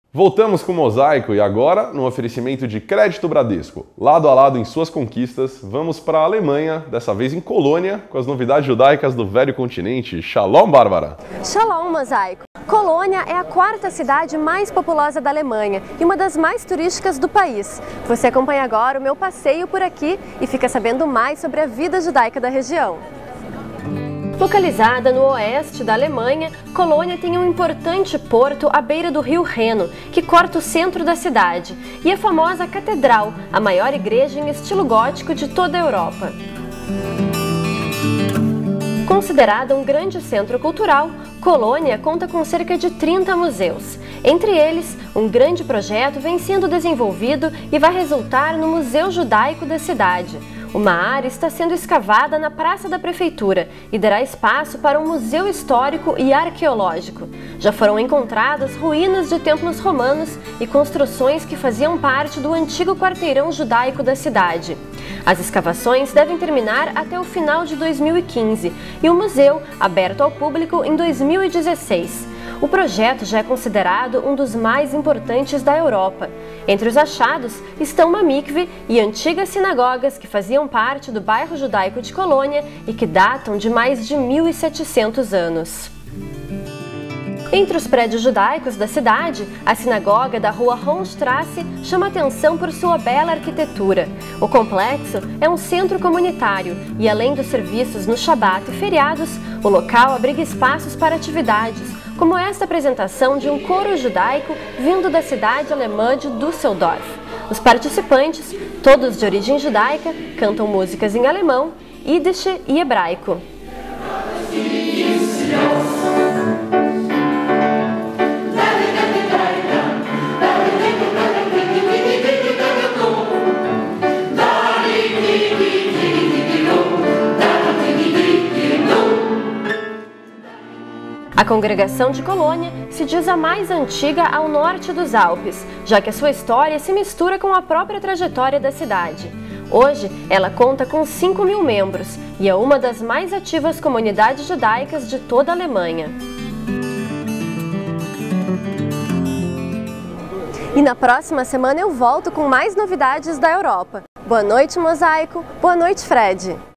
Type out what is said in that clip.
Voltamos com o Mosaico e agora, no oferecimento de Crédito Bradesco, lado a lado em suas conquistas, vamos para a Alemanha, dessa vez em Colônia, com as novidades judaicas do velho continente. Shalom, Bárbara! Shalom, Mosaico! Colônia é a quarta cidade mais populosa da Alemanha e uma das mais turísticas do país. Você acompanha agora o meu passeio por aqui e fica sabendo mais sobre a vida judaica da região. Localizada no oeste da Alemanha, Colônia tem um importante porto à beira do rio Reno, que corta o centro da cidade, e a famosa Catedral, a maior igreja em estilo gótico de toda a Europa. Considerada um grande centro cultural, Colônia conta com cerca de 30 museus. Entre eles, um grande projeto vem sendo desenvolvido e vai resultar no Museu Judaico da cidade. Uma área está sendo escavada na Praça da Prefeitura e dará espaço para um museu histórico e arqueológico. Já foram encontradas ruínas de templos romanos e construções que faziam parte do antigo quarteirão judaico da cidade. As escavações devem terminar até o final de 2015 e o museu aberto ao público em 2016. O projeto já é considerado um dos mais importantes da Europa. Entre os achados estão uma mikve e antigas sinagogas que faziam parte do bairro judaico de Colônia e que datam de mais de 1.700 anos. Entre os prédios judaicos da cidade, a sinagoga da rua Hohenstrasse chama atenção por sua bela arquitetura. O complexo é um centro comunitário e, além dos serviços no Shabat e feriados, o local abriga espaços para atividades, como esta apresentação de um coro judaico vindo da cidade alemã de Düsseldorf. Os participantes, todos de origem judaica, cantam músicas em alemão, Yiddish e hebraico. A congregação de Colônia se diz a mais antiga ao norte dos Alpes, já que a sua história se mistura com a própria trajetória da cidade. Hoje, ela conta com 5.000 membros e é uma das mais ativas comunidades judaicas de toda a Alemanha. E na próxima semana eu volto com mais novidades da Europa. Boa noite, Mosaico. Boa noite, Fred.